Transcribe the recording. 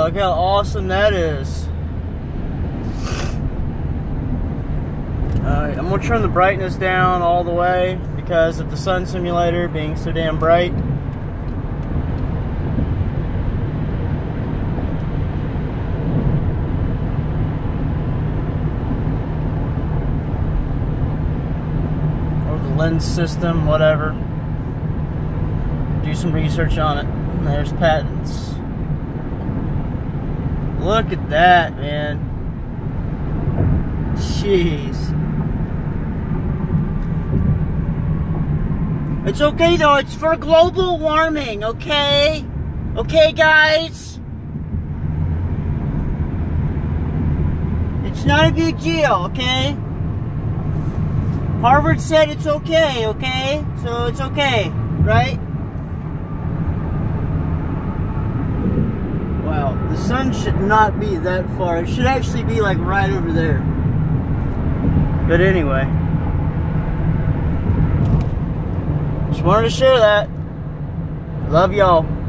look how awesome that is. Alright, I'm going to turn the brightness down all the way because of the sun simulator being so damn bright. Or the lens system, whatever. Do some research on it. And there's patents. Look at that, man. Jeez. It's okay though, it's for global warming, okay? Okay, guys? It's not a big deal, okay? Harvard said it's okay, okay? So it's okay, right? Wow, the sun should not be that far. It should actually be like right over there. But anyway. Just wanted to share that. Love y'all.